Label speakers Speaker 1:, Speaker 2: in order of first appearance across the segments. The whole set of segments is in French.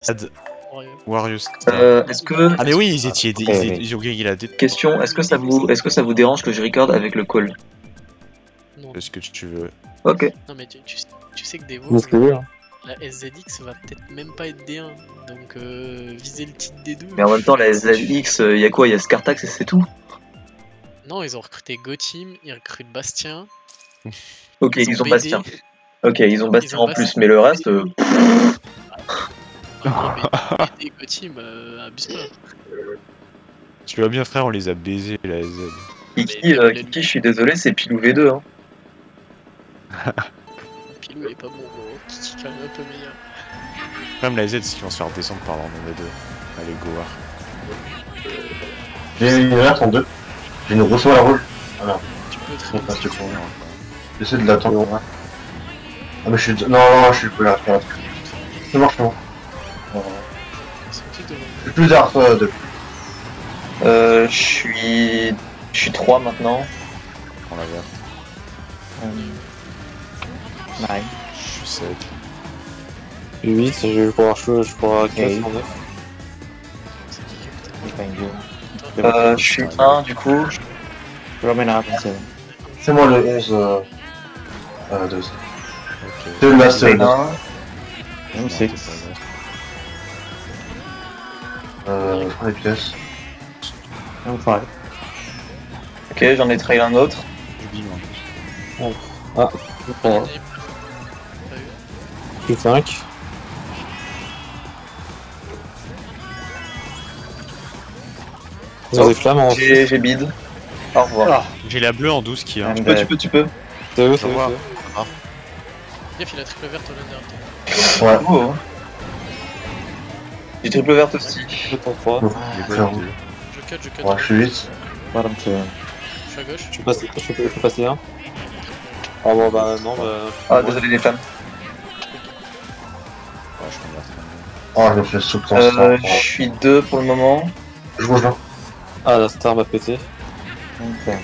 Speaker 1: Ad Warriors.
Speaker 2: Est-ce que...
Speaker 1: Ah mais oui, ils ont gagné la tête.
Speaker 2: Question, est-ce que ça vous dérange que je recorde avec le call?
Speaker 3: Non.
Speaker 1: Est-ce que tu veux?
Speaker 2: Ok.
Speaker 3: Non mais tu sais que des
Speaker 4: C'est
Speaker 3: voix,
Speaker 4: ce que je veux, hein.
Speaker 3: la SZX va peut-être même pas être D1, donc viser le titre D2.
Speaker 2: Mais en même temps, la SZX, y'a quoi? Y'a Scartax et c'est tout?
Speaker 3: Non, ils ont recruté Gotim, ils recrutent Bastien.
Speaker 2: Ok, ils ont
Speaker 3: BD.
Speaker 2: Bastien. Ok, ils ont Bastien
Speaker 3: Ils ont
Speaker 2: en plus, mais le reste...
Speaker 3: BD Gotim, abuse pas.
Speaker 1: Tu vois bien frère, on les a baisés la SZ.
Speaker 2: Kiki, je suis désolé, c'est Pilou V2. Hein.
Speaker 3: Pilou il est pas bon, gros. Kiki quand même un peu meilleur.
Speaker 1: Même la SZ, c'est qu'ils vont se faire descendre par leur nombre 2. Allez, Goar.
Speaker 4: J'ai une alerte en 2. J'ai une grosse à rouge. Ah merde.
Speaker 3: Tu peux très bien.
Speaker 4: Je crois. J'essaie de l'attendre. Ah mais je suis... Non, je suis plus là. Ça marche non. Je suis plus tard, de...
Speaker 2: Je suis 3 maintenant.
Speaker 1: On la verte.
Speaker 2: Ouais.
Speaker 1: Je suis 7.
Speaker 4: 8, je vais pouvoir jouer, je pourrai 4
Speaker 2: Ok.
Speaker 4: en 9.
Speaker 2: Je suis 1 du coup.
Speaker 4: C'est moi le 11 2.
Speaker 1: Ok.
Speaker 4: C'est le last
Speaker 2: 1.
Speaker 1: Non, t'es pas
Speaker 4: les pièces.
Speaker 2: Ok, j'en ai trail un autre.
Speaker 1: Du bim en plus.
Speaker 4: Ah,
Speaker 3: Pas eu.
Speaker 4: je suis 5. Ils ont des flammes en...
Speaker 2: J'ai bid. Au revoir.
Speaker 1: J'ai la bleue en 12 qui a.
Speaker 2: Tu peux.
Speaker 4: C'est eux,
Speaker 1: Au
Speaker 4: c'est eux.
Speaker 1: revoir.
Speaker 3: Gaffe, il a triple verte au lander.
Speaker 4: Ouais.
Speaker 2: Oh. J'ai triple verte aussi.
Speaker 4: Je t'en 3.
Speaker 3: Je cut.
Speaker 4: Ouais, je suis 8.
Speaker 3: Je suis à gauche.
Speaker 4: Je peux passer un. Ah bon bah non bah...
Speaker 2: Ah, désolé les flammes.
Speaker 1: Ouais, je convertis.
Speaker 4: Oh, je me fais sous
Speaker 2: Je suis 2 pour le moment.
Speaker 4: Je rejoins. Ah, la star m'a pété.
Speaker 2: Ok.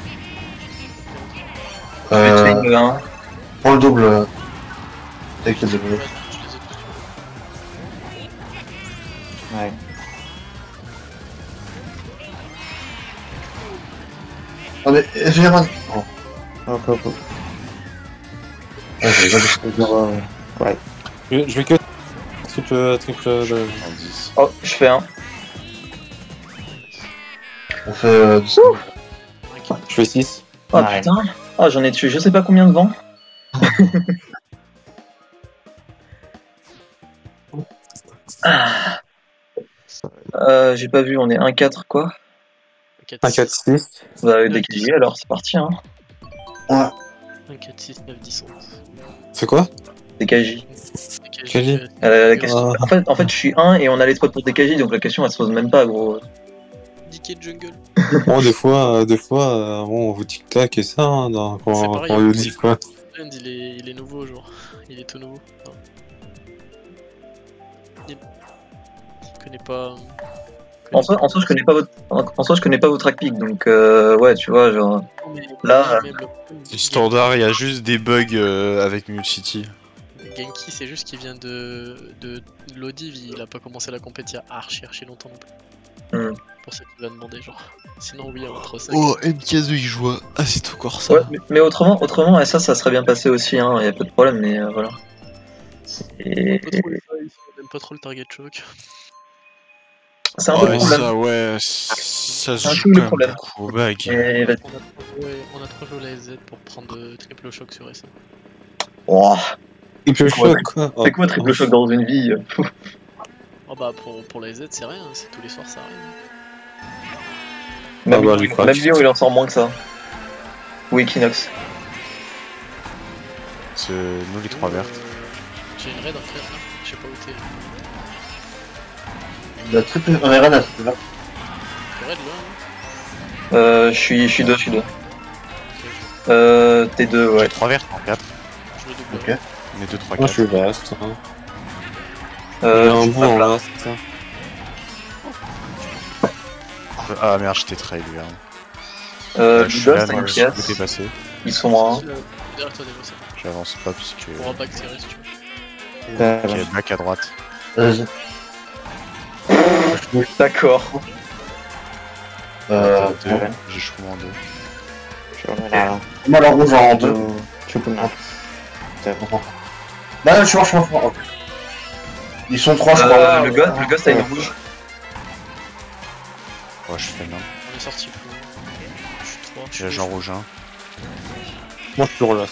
Speaker 2: Je vais train le 1.
Speaker 4: Prends le double. Avec le double.
Speaker 3: Ouais, je les ai tous.
Speaker 2: Ouais.
Speaker 4: Ah mais j'ai un... Oh. Hop. Ouais, j'ai pas ouais. Je vais que... Triple...
Speaker 1: En 10.
Speaker 2: Oh, je fais 1.
Speaker 4: On fait... Je fais 6.
Speaker 2: Oh putain. Oh, j'en ai tué je sais pas combien de vent. J'ai pas vu, on est 1-4 quoi.
Speaker 4: 1-4-6.
Speaker 2: Bah DKJ alors c'est parti hein.
Speaker 4: Ouais.
Speaker 3: 1, 4, 6, 9, 10, 11.
Speaker 4: C'est quoi?
Speaker 2: DKJ.
Speaker 4: DKJ.
Speaker 2: La question... en fait je suis 1 et on a les spots pour DKJ donc la question elle se pose même pas gros.
Speaker 3: DK jungle.
Speaker 4: Bon des fois bon on vous tic-tac et ça hein, quand
Speaker 3: pareil,
Speaker 4: on dit quoi.
Speaker 3: Land, il est nouveau au jour. Il est tout nouveau. Non. Il connaît pas...
Speaker 2: En soi je connais pas votre je connais pas votre track pick donc ouais tu vois genre là
Speaker 1: Du standard, il y a juste des bugs avec Mute City.
Speaker 3: Genki c'est juste qu'il vient de l'Odiv, il a pas commencé la compétition il y a archi longtemps non plus. Pour ça qu'il va demander genre. Sinon oui entre 5.
Speaker 1: Oh, MKZ il joue. Ah, c'est encore ça.
Speaker 2: ouais, mais autrement ça serait bien passé aussi hein, y a pas de problème mais voilà. Et...
Speaker 3: Il aime pas trop le target choke.
Speaker 2: C'est un peu le problème.
Speaker 1: Ça, ouais, ça se
Speaker 2: un
Speaker 1: joue
Speaker 2: peu le
Speaker 1: quand même
Speaker 2: problème.
Speaker 1: beaucoup au bac.
Speaker 2: Et...
Speaker 3: On a trop joué la SZ pour prendre triple choc sur SM.
Speaker 2: Oh,
Speaker 4: Triple choc quoi.
Speaker 2: c'est quoi triple choc dans une vie?
Speaker 3: Oh bah pour la SZ c'est rien, c'est tous les soirs ça arrive.
Speaker 2: Même,
Speaker 4: bah,
Speaker 2: même Lyon il en sort moins que ça. Ou Equinox.
Speaker 1: Nous les 3 vertes.
Speaker 3: J'ai une raid en fait là, je sais pas où t'es.
Speaker 4: La triple... On est rien à triple verte.
Speaker 3: T'es raid là
Speaker 2: Je suis 2. T'es 2 ouais.
Speaker 1: 3 vertes en 4.
Speaker 3: Je le double.
Speaker 4: Ok.
Speaker 1: On est 2, 3, 4.
Speaker 4: Moi je suis vaste. Il y a un bout en vaste.
Speaker 1: Ah merde, j'étais trail, gars.
Speaker 2: Le
Speaker 1: Je suis
Speaker 2: Ghost
Speaker 1: là,
Speaker 2: a
Speaker 1: moi,
Speaker 2: une
Speaker 1: je suis
Speaker 2: pièce.
Speaker 1: passé.
Speaker 2: Ils sont à 1.
Speaker 3: Derrière toi Devo ça.
Speaker 1: J'avance pas puisque.
Speaker 3: On pourra pas accélérer si tu veux.
Speaker 1: Ok, back à droite.
Speaker 4: Vas-y.
Speaker 2: D'accord.
Speaker 1: J'ai choué en 2.
Speaker 4: Moi, la rouge en 2. Bah, je suis mort. Ok. Ils sont 3, je crois.
Speaker 2: Le ghost a une rouge.
Speaker 1: Ouais, je fais non.
Speaker 3: On est sorti plus. Je suis 3.
Speaker 1: J'ai l'agent rouge 1.
Speaker 5: Moi je suis relâche.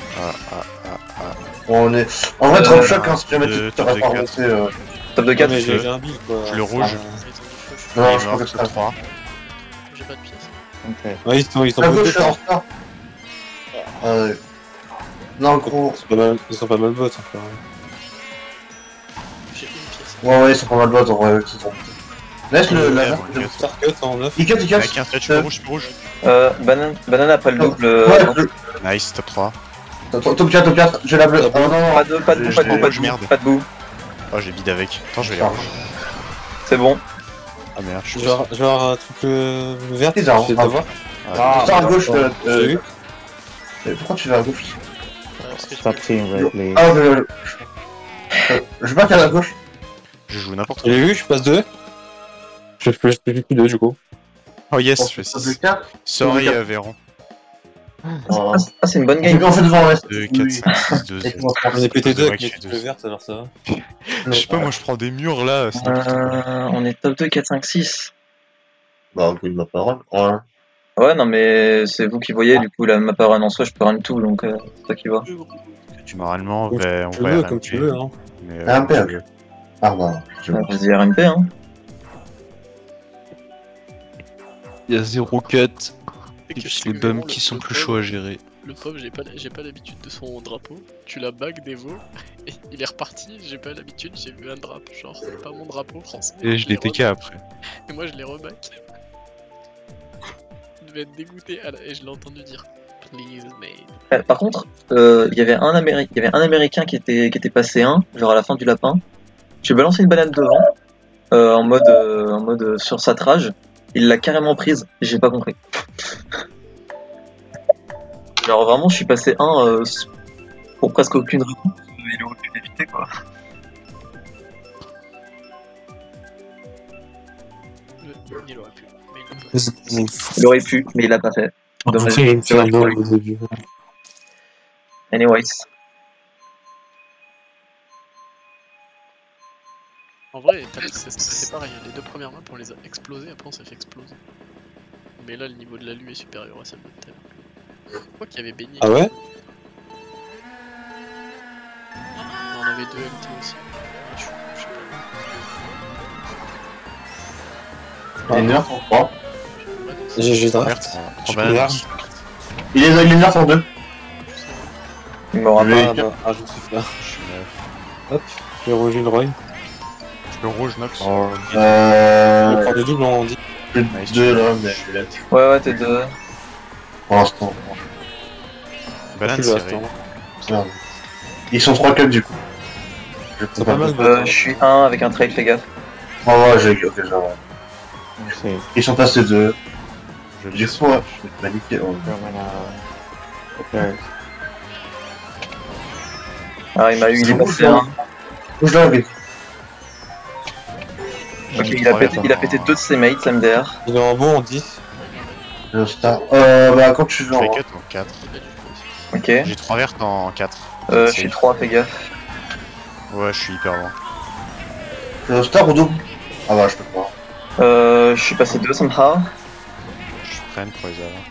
Speaker 4: On est... En vrai, drop shock, hein, si jamais
Speaker 1: deux,
Speaker 4: tu t'aurais
Speaker 1: deux,
Speaker 4: pas
Speaker 1: quatre.
Speaker 4: remonté.
Speaker 2: Top de 4.
Speaker 5: Mais j'ai un build quoi.
Speaker 1: Le rouge.
Speaker 4: Non,
Speaker 1: Il est
Speaker 4: je
Speaker 1: mort,
Speaker 4: crois que
Speaker 1: top
Speaker 4: ça.
Speaker 1: 3.
Speaker 3: J'ai pas de pièces.
Speaker 5: Ouais, ils sont
Speaker 4: À
Speaker 5: pas
Speaker 4: gauche,
Speaker 5: mal.
Speaker 4: je suis en retard. Non, gros.
Speaker 5: Ils sont pas mal bots encore.
Speaker 3: J'ai une pièce.
Speaker 4: Ouais, ils sont pas mal bots en vrai. Laisse le laser.
Speaker 5: Starcut en 9.
Speaker 4: Il cut.
Speaker 1: Avec un stretch, je suis rouge.
Speaker 2: Banane après le double.
Speaker 4: Ouais,
Speaker 1: Nice, top 3.
Speaker 4: top 4, j'ai la bleue. Oh non,
Speaker 2: Pas de boue,
Speaker 1: merde.
Speaker 2: pas de boue.
Speaker 1: Oh, j'ai bide avec. Attends, je vais les rouges.
Speaker 2: C'est bon.
Speaker 1: Ah merde, je suis
Speaker 5: Genre un truc vert,
Speaker 4: Bizarre,
Speaker 5: j'essaie de
Speaker 4: hein.
Speaker 5: voir.
Speaker 1: Ah,
Speaker 4: à gauche.
Speaker 5: J'ai vu.
Speaker 4: Pourquoi tu vas à gauche?
Speaker 3: Parce que
Speaker 6: Stop seeing red, please.
Speaker 4: Ah, je back à la gauche.
Speaker 1: je joue n'importe
Speaker 5: Je
Speaker 1: quoi.
Speaker 5: l'ai vu, je passe 2. Je fais plus 2 du coup.
Speaker 1: Oh yes, je fais
Speaker 4: Top
Speaker 1: 6.
Speaker 4: 4.
Speaker 1: Sorry, Véron.
Speaker 2: Ah, c'est une bonne
Speaker 4: J'ai
Speaker 2: game.
Speaker 4: bien fait devant, ouais.
Speaker 1: 2, 4, 5, 6, 2, 7.
Speaker 5: On est pété 2
Speaker 1: Ouais,
Speaker 5: avec
Speaker 1: je
Speaker 5: les
Speaker 1: fais
Speaker 5: trucs
Speaker 1: deux.
Speaker 5: vertes alors ça va.
Speaker 1: Je sais pas, moi je prends des murs là. C'est n'importe quoi.
Speaker 2: On est top 2, 4, 5, 6.
Speaker 4: Bah, on ma parole. Ouais.
Speaker 2: Ouais, non, mais c'est vous qui voyez, du coup, la map run en soi, je peux run tout, donc c'est toi qui vois.
Speaker 1: Normalement,
Speaker 5: Comme
Speaker 1: on
Speaker 5: tu
Speaker 1: va
Speaker 5: veux,
Speaker 1: RMP.
Speaker 5: comme tu veux. Hein.
Speaker 1: Mais,
Speaker 4: RMP,
Speaker 1: comme
Speaker 4: ok.
Speaker 1: tu veux.
Speaker 4: Ah, bah, je vois.
Speaker 2: Vas-y, RMP, hein.
Speaker 7: Il y a 0 cut.
Speaker 3: Et
Speaker 7: Et
Speaker 3: que
Speaker 7: puis
Speaker 3: c'est
Speaker 7: les bums
Speaker 3: vraiment
Speaker 7: qui
Speaker 3: le
Speaker 7: sont plus
Speaker 3: pauvre.
Speaker 7: chauds à gérer.
Speaker 3: Le pauvre, j'ai pas l'habitude de son drapeau. Tu la bagues Devo, et il est reparti, j'ai pas l'habitude, j'ai vu un drapeau. Genre, c'est pas mon drapeau français.
Speaker 7: Et je l'ai TK après.
Speaker 3: Et moi, je l'ai reback. Il devait être dégoûté, et je l'ai entendu dire Please, mate.
Speaker 2: Par contre, il y avait un Américain qui était passé genre à la fin du lapin. J'ai balancé une banane devant, en mode sur sa trage. Il l'a carrément prise, j'ai pas compris. Genre vraiment, je suis passé pour presque aucune raison. Il aurait pu l'éviter, quoi.
Speaker 3: Il aurait pu, mais il l'a pas.
Speaker 2: Il aurait pu, mais il l'a pas fait. Dommage. Dommage pour lui. Anyways.
Speaker 3: En vrai, c'est pareil, les deux premières maps on les a explosées, après on s'est fait exploser. Mais là, le niveau de la lue est supérieur à celle de tel. Je crois qu'il y avait baigné.
Speaker 5: Ah ouais?
Speaker 3: On avait deux LT aussi. Je sais pas.
Speaker 4: Il est nerf en 3.
Speaker 5: J'ai draft.
Speaker 1: Verte,
Speaker 5: Je
Speaker 1: en
Speaker 5: peux
Speaker 1: banane.
Speaker 5: l'arme.
Speaker 4: Il est nerf en 2.
Speaker 2: Il m'aura
Speaker 4: Oui.
Speaker 2: pas.
Speaker 5: Ah bah, rajoute ce là.
Speaker 1: Je suis neuf.
Speaker 5: Hop, j'ai rouge une Roy.
Speaker 1: Le rouge, Nox.
Speaker 5: Je prends
Speaker 4: Euh.
Speaker 5: des doubles en 10.
Speaker 4: Plus
Speaker 1: Nice,
Speaker 4: de 2 là, mais
Speaker 1: je suis lettre.
Speaker 2: Ouais, t'es deux.
Speaker 4: pour l'instant.
Speaker 1: Banane
Speaker 5: Tu le
Speaker 1: serrée.
Speaker 5: restes,
Speaker 4: Merde. Ils sont 3 cuts du coup.
Speaker 5: C'est pas mal.
Speaker 2: Je suis un avec un trail, fais gaffe.
Speaker 4: Oh ouais, j'ai. Ok, genre.
Speaker 6: See,
Speaker 4: Ils sont passés 2.
Speaker 1: Je
Speaker 4: Du coup, ouais, je vais paniquer. Oh.
Speaker 6: there's
Speaker 2: Ah, il m'a eu, il est
Speaker 4: C'est
Speaker 2: passé
Speaker 4: rouge,
Speaker 2: un.
Speaker 4: Bouge là, vite.
Speaker 2: Ok, il a pété deux de ses mates, MDR.
Speaker 5: Il est en bon en 10.
Speaker 4: Le star. Bah, quand tu veux.
Speaker 1: Je fais
Speaker 4: en-
Speaker 1: 4 en 4.
Speaker 2: Ok.
Speaker 1: J'ai 3 vertes en 4.
Speaker 2: Je suis 3, fais gaffe.
Speaker 1: Ouais, je suis hyper loin.
Speaker 4: Le star ou double? Ah bah, je peux pas.
Speaker 2: Je suis passé 2 somehow.
Speaker 1: Je freine pour les avoir.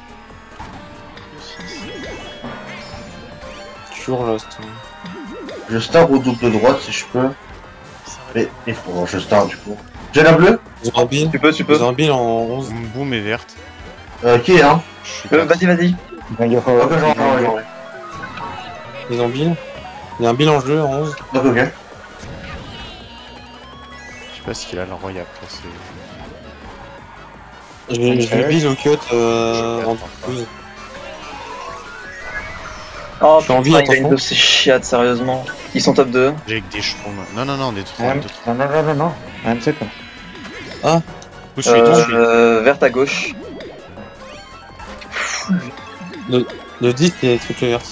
Speaker 5: Toujours lost.
Speaker 4: Je star ou double de droite si je peux. Mais il faut. Je star du coup. J'ai la bleue?
Speaker 5: Ils ont un bill.
Speaker 2: Tu peux.
Speaker 5: Ils ont un bill en 11.
Speaker 1: Boum boum est verte.
Speaker 4: Qui est hein?
Speaker 1: Je suis quatre.
Speaker 2: Vas-y.
Speaker 6: behind your
Speaker 4: Ok,
Speaker 6: hole.
Speaker 4: j'en ai.
Speaker 5: Ils ont bill. Il y a un bill en jeu en 11.
Speaker 4: Ok, ok.
Speaker 1: Je sais pas ce qu'il a le Roy après. C'est.
Speaker 5: J'ai bill au cut en 12.
Speaker 2: Oh
Speaker 5: Je suis en vie,
Speaker 2: putain, il a une
Speaker 5: attention.
Speaker 2: de ces chiates, sérieusement. Ils sont top 2.
Speaker 1: J'ai avec des chevaux. Non, des trucs.
Speaker 6: No. I'm second.
Speaker 1: Où je suis
Speaker 2: Verte à gauche.
Speaker 5: Le 10, c'est truc vert.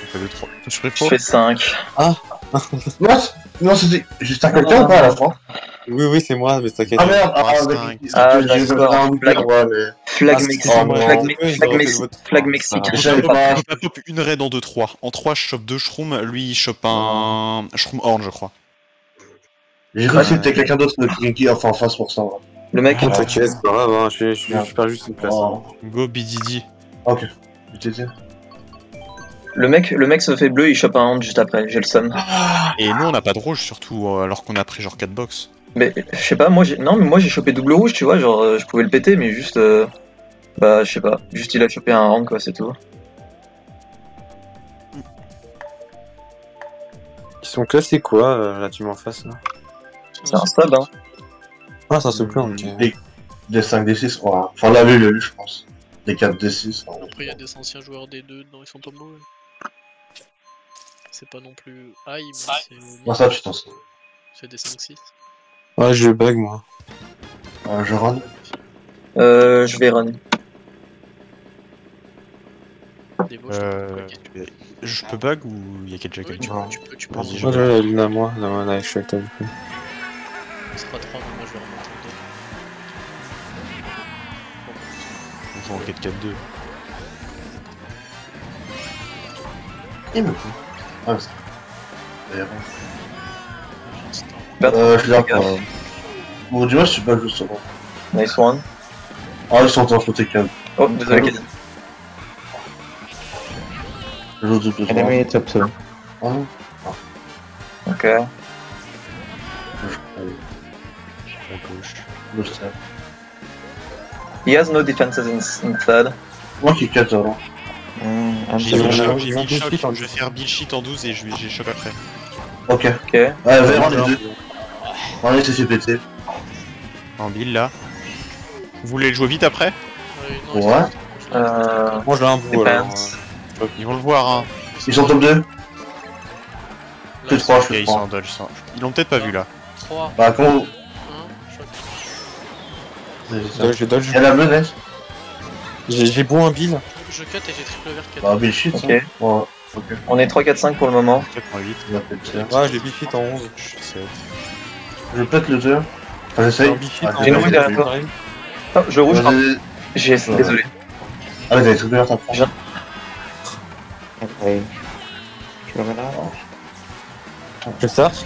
Speaker 1: fais 2, 3. Tu fais
Speaker 2: Je
Speaker 1: faux?
Speaker 2: fais 5.
Speaker 4: Non, c'était juste un quelqu'un ou pas à la fin?
Speaker 5: Oui, c'est moi, mais t'inquiète.
Speaker 4: Ah merde,
Speaker 2: d'accord. Flag Mexique.
Speaker 4: Oh, non.
Speaker 2: Flag Mexique.
Speaker 4: Je
Speaker 2: Je
Speaker 4: savais
Speaker 2: fais pas.
Speaker 4: pas.
Speaker 1: Je peux pas pop une raid en 2-3. En 3, je chope 2 shrooms, lui il chope un shroom orange, je crois.
Speaker 4: J'ai cru que c'était quelqu'un d'autre qui enfin en face pour ça.
Speaker 2: Le mec,
Speaker 5: T'inquiète, c'est pas grave, hein, je perds juste une place.
Speaker 4: Oh.
Speaker 1: Go BDD.
Speaker 4: Ok. Je t'ai dit.
Speaker 2: le mec se fait bleu, il chope un hand juste après, j'ai le seum.
Speaker 1: Et nous on a pas de rouge surtout alors qu'on a pris genre 4 box.
Speaker 2: Mais je sais pas, moi j'ai chopé double rouge, tu vois, genre je pouvais le péter, mais juste bah je sais pas, juste il a chopé un hand quoi, c'est tout.
Speaker 5: Ils sont classés quoi, la team en face là?
Speaker 2: C'est un stab hein.
Speaker 5: Ah, ça se plaint, ok.
Speaker 4: Des 5, des 6, ouais. Enfin, on l'a vu, je pense. Des 4, des 6.
Speaker 3: Après, il y a des anciens joueurs des deux dedans, ils sont pas mauvais. C'est pas non plus high, mais
Speaker 4: Moi, ça, tu t'en sais.
Speaker 3: c'est des 5-6.
Speaker 5: Ouais, je bug moi.
Speaker 4: Je run.
Speaker 2: Je vais run.
Speaker 3: Des beaux
Speaker 1: Je peux bug ou il y a quelqu'un qui
Speaker 3: tu peux.
Speaker 1: Vas-y,
Speaker 5: Oh là, Luna, moi, là, je suis avec toi du coup.
Speaker 3: Ce sera 3, mais moi je vais remonter le 2.
Speaker 1: On joue en 4-4-2.
Speaker 4: Il me fout. Ah, c'est. D'ailleurs. Je suis là pour. Bon, dis-moi, je suis pas juste bon.
Speaker 2: Nice one.
Speaker 4: Ah, ils sont en côté calme.
Speaker 2: Oh, désolé, Kaden.
Speaker 4: Je joue tout doucement.
Speaker 6: Enemy top 2.
Speaker 4: Ah non.
Speaker 2: Ok.
Speaker 4: Je sais.
Speaker 2: He has no defenses inside.
Speaker 4: Moi qui 14 ans.
Speaker 6: I'm
Speaker 1: J'ai
Speaker 6: sorry.
Speaker 5: Ils vont
Speaker 1: Bill
Speaker 5: bullshit
Speaker 1: shot,
Speaker 5: en
Speaker 1: je vais faire Bill shit en 12 et j'ai choc après.
Speaker 4: Ok.
Speaker 2: Ok.
Speaker 4: Vers les deux. On est fait péter.
Speaker 1: En Bill là. Vous voulez le jouer vite après?
Speaker 3: Ouais, non,
Speaker 4: Ouais.
Speaker 5: Moi, je l'ai un bout alors.
Speaker 2: Depends.
Speaker 1: Ils vont le voir hein.
Speaker 4: Ils sont top 2. Je fais 3, je
Speaker 1: Ok,
Speaker 4: fais
Speaker 1: ils sont
Speaker 4: 3.
Speaker 1: en dodge. Ils l'ont peut-être pas vu là.
Speaker 3: 3,
Speaker 4: Bah, comment.
Speaker 3: 1, choc.
Speaker 5: Dodge, dodge.
Speaker 4: Il y a la bleue, Ness.
Speaker 5: J'ai beau un bill.
Speaker 3: Je cut et j'ai triple vert 4.
Speaker 4: Bah, Bill shit.
Speaker 2: Ok.
Speaker 4: Ouais. Ok.
Speaker 2: On est 3, 4, 5 pour le moment.
Speaker 1: 4.8.
Speaker 4: Il a fait tirer.
Speaker 5: Ouais, j'ai bill en 11.
Speaker 1: Je suis 7.
Speaker 4: Je pète le 2. Enfin, j'essaye.
Speaker 2: J'ai une rouge derrière toi. Oh, je rouge. J'ai. Désolé.
Speaker 4: Ah, mais t'avais tout bien, t'as pris.
Speaker 6: Okay. Je reviens là.
Speaker 5: Je start.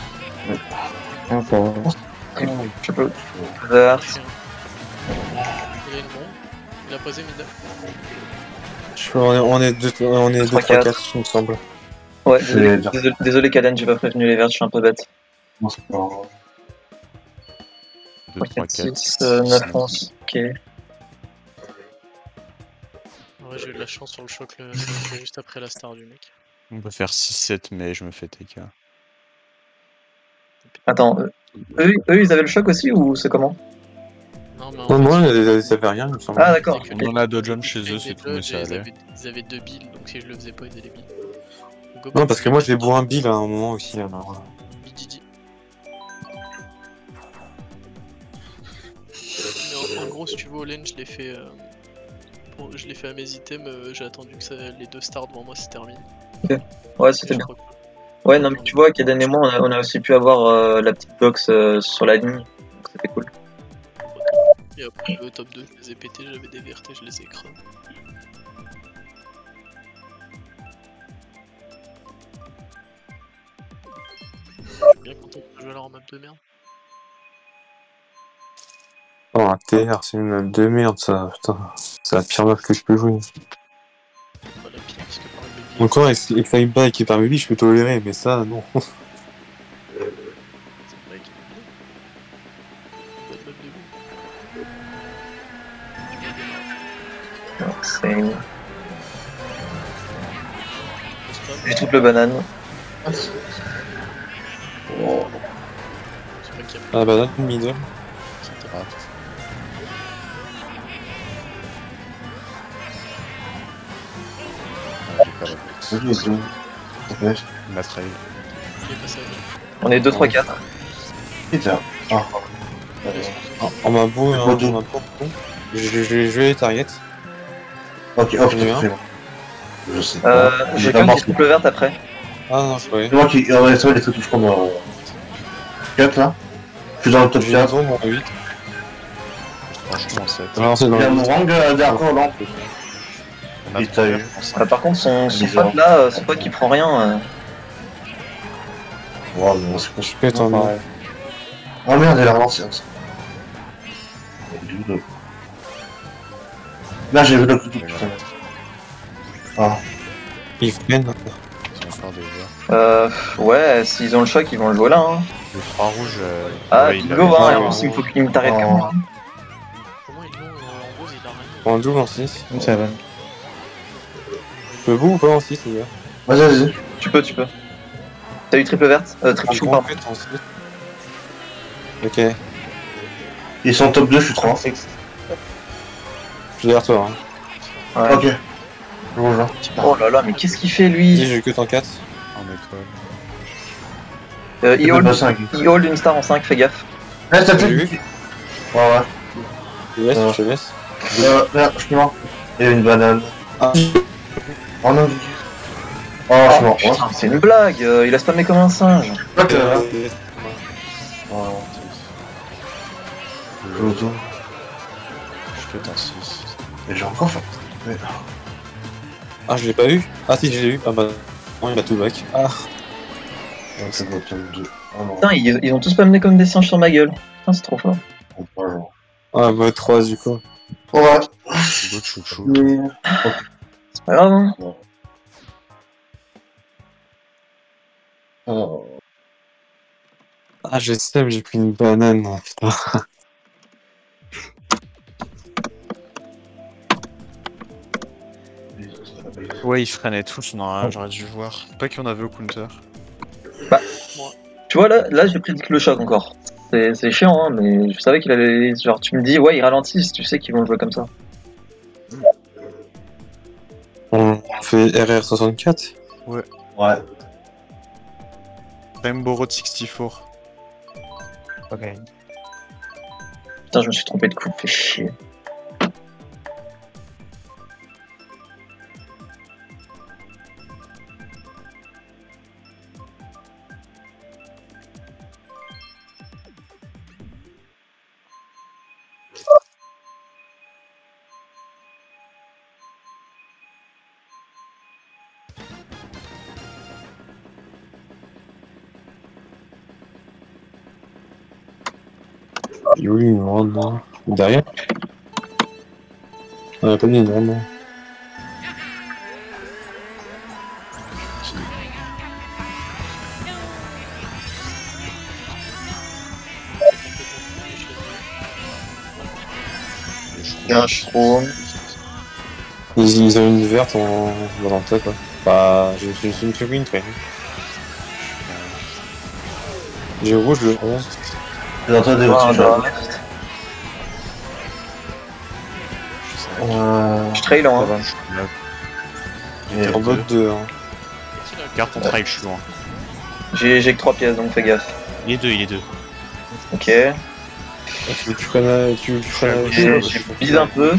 Speaker 6: Info.
Speaker 2: Je peux. Vert.
Speaker 3: Il a une bombe. Il a posé mid.
Speaker 5: On est 2, 3, 4, il me semble.
Speaker 2: Ouais,
Speaker 4: Je vais
Speaker 2: désolé Kaden, j'ai pas prévenu les verts, je suis un peu bête.
Speaker 4: Non, c'est pas grave.
Speaker 1: 2, 3, 4.
Speaker 2: 6, 9, 11. Ok.
Speaker 3: Ouais, j'ai eu de la chance sur le choc juste après la star du mec.
Speaker 1: On peut faire 6-7 mais je me fais TK.
Speaker 2: Attends, eux ils avaient le choc aussi ou c'est comment?
Speaker 3: Non, mais
Speaker 5: Non, moi, ça fait rien, il me semble.
Speaker 2: Ah d'accord.
Speaker 1: On en a dodge on chez eux, c'est tout, mais
Speaker 3: Dodge,
Speaker 1: ça allait.
Speaker 3: ils avaient 2 bills, donc si je le faisais pas, ils allaient bill. Go
Speaker 5: Non,
Speaker 3: back.
Speaker 5: parce que moi, j'ai beau un bill à un moment aussi. Alors.
Speaker 3: BDD. Mais en gros, si tu veux, au lane, je l'ai fait. Je l'ai fait à mes items, j'ai attendu que les 2 stars devant moi se terminent.
Speaker 2: Ouais, c'était bien. Ouais, non mais tu vois, Kaden et moi, on a aussi pu avoir la petite box sur la ligne, donc c'était cool.
Speaker 3: Et après, le top 2, je les ai pétés, j'avais des VRT, je les ai creux. Je suis bien content de jouer alors en map de merde.
Speaker 5: Oh, un TR, c'est une map de merde, ça. Putain, c'est la pire map que je peux jouer.
Speaker 3: Pas la pire, parce que par le baby.
Speaker 5: Encore avec Flyby qui est par baby, je peux tolérer, mais ça, non.
Speaker 3: C'est vrai qu'il est bien. Bonne map de vie.
Speaker 2: Donc, c'est...
Speaker 3: On spam.
Speaker 2: J'ai triple banane.
Speaker 3: C'est pas qu'il y a
Speaker 5: Ah, bah, dans middle.
Speaker 3: qui
Speaker 1: Ah, j'ai pas la box.
Speaker 4: Vas-y, vas-y. Ok.
Speaker 1: Ma trail.
Speaker 3: il est passé à vie.
Speaker 2: On est 2, 3, 4.
Speaker 4: Putain. Ah.
Speaker 5: On m'a beau, hein,
Speaker 4: Bon,
Speaker 5: on m'a beau. Je vais les target.
Speaker 4: Ok, hop,
Speaker 5: J'en ai un.
Speaker 4: c'est bon. Je sais pas.
Speaker 2: J'ai quand même des triple vertes après.
Speaker 5: Ah non, je croyais.
Speaker 4: C'est moi qui. Ouais, c'est vrai, les trucs touchent comme. 4 là. Je suis dans le top
Speaker 5: J'ai
Speaker 4: 4.
Speaker 5: raison, mon 8.
Speaker 1: Franchement, 7.
Speaker 5: Alors, c'est dans
Speaker 4: Il y a
Speaker 5: le
Speaker 4: mon rang derrière là.
Speaker 1: On a
Speaker 4: Il t'a eu.
Speaker 2: Par contre, son
Speaker 4: Bizarre.
Speaker 2: pote là, son pote qui prend rien.
Speaker 4: Ouais, mais c'est
Speaker 5: Je pète en
Speaker 6: Pareil.
Speaker 4: Oh merde, elle a relancé. Là, j'ai vu le coup de putain. Ah,
Speaker 5: Ils freinent.
Speaker 1: Ils vont faire des verts.
Speaker 2: Ouais, s'ils ont le choc, ils vont le jouer là. Hein.
Speaker 1: Le 3 rouge.
Speaker 2: Ah,
Speaker 1: ouais, il
Speaker 2: bingo,
Speaker 1: avait-
Speaker 2: hein, en plus, il faut qu'il me t'arrête
Speaker 4: Oh.
Speaker 2: comme moi.
Speaker 3: Comment ils l'ont en rose, il a rien.
Speaker 5: En double en 6.
Speaker 6: Une 7.
Speaker 5: Je peux vous ou pas en 6, les gars?
Speaker 4: vas-y.
Speaker 2: Tu peux. T'as eu triple verte triple chou, pardon.
Speaker 5: En 6. Ok.
Speaker 4: Ils sont top 2, je suis 3.
Speaker 5: Je suis derrière toi. Hein.
Speaker 2: Ouais.
Speaker 4: Ok. Bonjour.
Speaker 2: Oh là là, mais qu'est-ce qu'il fait
Speaker 5: Si,
Speaker 2: lui
Speaker 5: j'ai eu que en 4.
Speaker 1: En étoile.
Speaker 2: Il hold,
Speaker 4: 5.
Speaker 2: il hold une star en 5, fais gaffe.
Speaker 4: Eh, t'as
Speaker 5: J'ai
Speaker 4: fait.
Speaker 5: vu.
Speaker 4: Ouais.
Speaker 5: Je te laisse, je te laisse.
Speaker 4: Merde, je suis mort. Il y a une banane.
Speaker 5: Ah.
Speaker 4: Oh non, oh, je suis mort.
Speaker 2: Putain, c'est une blague, il a spammé comme un singe.
Speaker 4: Ok, là.
Speaker 5: Euh,
Speaker 4: Oh, Clodo.
Speaker 1: Je pète en 6.
Speaker 4: Et j'ai encore fait. Mais-
Speaker 5: Ah, je l'ai pas eu. Ah si, je l'ai eu. Ah bah, non, il m'a tout back. Ah.
Speaker 4: Ouais, c'est bon, tome 2. Oh non.
Speaker 2: Putain, ils ont tous spammé comme des singes sur ma gueule. Putain, c'est trop fort.
Speaker 4: Bonjour.
Speaker 5: Ah, mode 3 du coup.
Speaker 4: Ouais.
Speaker 1: D'autres chouchou.
Speaker 4: Mais.
Speaker 2: C'est pas grave, hein.
Speaker 4: Oh.
Speaker 5: Ah, j'ai sème, j'ai pris une banane. Oh, putain.
Speaker 1: Ouais, ils freinaient tous, non, j'aurais dû voir. Pas qu'il y en avait au counter.
Speaker 2: Tu vois, là j'ai prédit le choc encore. C'est chiant, hein, mais je savais qu'il allait. Genre, tu me dis, ouais, ils ralentissent, tu sais qu'ils vont jouer comme ça.
Speaker 5: On fait RR64.
Speaker 4: Ouais.
Speaker 1: Rainbow Road 64.
Speaker 6: Ok.
Speaker 2: Putain, je me suis trompé de coupe, fait chier.
Speaker 5: Oui, une grande non. Derrière. On a pas dit une grande non.
Speaker 2: Il y a un Shroom.
Speaker 5: Ils ont une verte dans leur tête, quoi. Bah, j'ai une figurine très. J'ai rouge le 11.
Speaker 4: J'ai entendu des
Speaker 2: Ah,
Speaker 4: petits
Speaker 2: bah,
Speaker 4: choses.
Speaker 2: je trail en 1.
Speaker 4: Et-
Speaker 5: En mode 2. Hein.
Speaker 1: Carte en trail, je suis loin.
Speaker 2: J'ai que 3 pièces, donc fais gaffe.
Speaker 1: Il est deux.
Speaker 2: Ok.
Speaker 5: Tu veux que tu prennes
Speaker 2: J'ai bise un peu.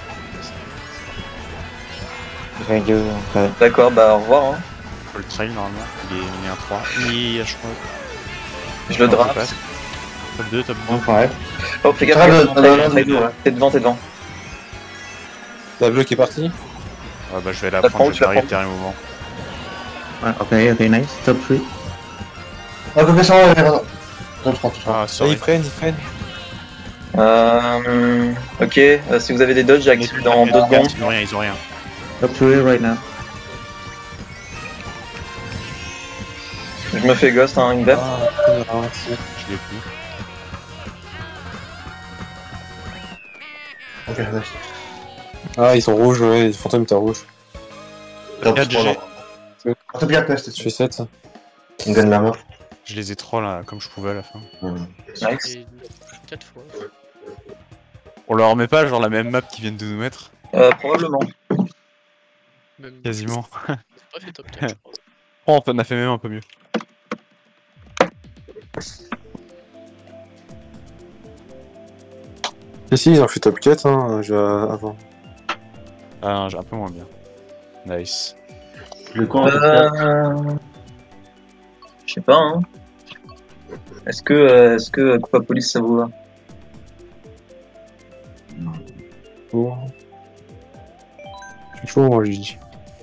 Speaker 6: Radio, ouais.
Speaker 2: D'accord, bah au revoir. Hein.
Speaker 1: Le trail, normalement. Il est un 3. Je crois.
Speaker 2: Je le
Speaker 1: Non,
Speaker 2: draft.
Speaker 1: je passe. Top 2, top 2.
Speaker 6: Ouais.
Speaker 2: Oh, fais gaffe,
Speaker 4: Trail,
Speaker 2: fais gaffe,
Speaker 4: trail,
Speaker 2: trail,
Speaker 4: trail,
Speaker 2: t'es devant, t'es devant.
Speaker 5: La bleue qui est partie.
Speaker 1: Ouais, bah je vais la
Speaker 2: La
Speaker 1: prendre,
Speaker 2: prends,
Speaker 1: je
Speaker 2: tu
Speaker 1: vais
Speaker 2: la
Speaker 1: arriver
Speaker 2: prends.
Speaker 1: dernier moment.
Speaker 6: Ouais, ok, nice. Top 3.
Speaker 4: Ah, comme ça, ouais, top 3, top 3.
Speaker 1: Ah,
Speaker 5: Ah,
Speaker 1: sorry.
Speaker 5: ils freinent.
Speaker 2: Ok, si vous avez des dodges, j'active dans 2 secondes.
Speaker 1: Ils ont rien.
Speaker 6: Top 3 right now.
Speaker 2: Je me fais ghost, hein, une verte.
Speaker 5: Ah,
Speaker 1: Je l'ai plus.
Speaker 4: Ok, nice.
Speaker 5: ah, ils sont rouges, ouais, les fantômes étaient rouges.
Speaker 4: Top
Speaker 1: 4
Speaker 4: 3,
Speaker 1: GG.
Speaker 4: non. Ah, t'as bien testé.
Speaker 5: Je fais 7.
Speaker 4: On gagne la main.
Speaker 1: Je les ai troll là, comme je pouvais à la fin.
Speaker 2: Nice.
Speaker 3: Et 4 fois.
Speaker 1: On leur met pas genre la même map qu'ils viennent de nous mettre.
Speaker 2: Probablement.
Speaker 3: Même
Speaker 1: Quasiment.
Speaker 3: pas fait top 4, je crois.
Speaker 1: Oh, on a fait même un peu mieux.
Speaker 5: Et si, ils ont fait top 4 hein, avant.
Speaker 1: Ah, un peu moins bien. Nice.
Speaker 4: Je le quoi en top 4?
Speaker 2: Je sais pas, hein. Est-ce que Coupa Police ça vous va?
Speaker 5: Bon. Je suis chaud, moi, je dis.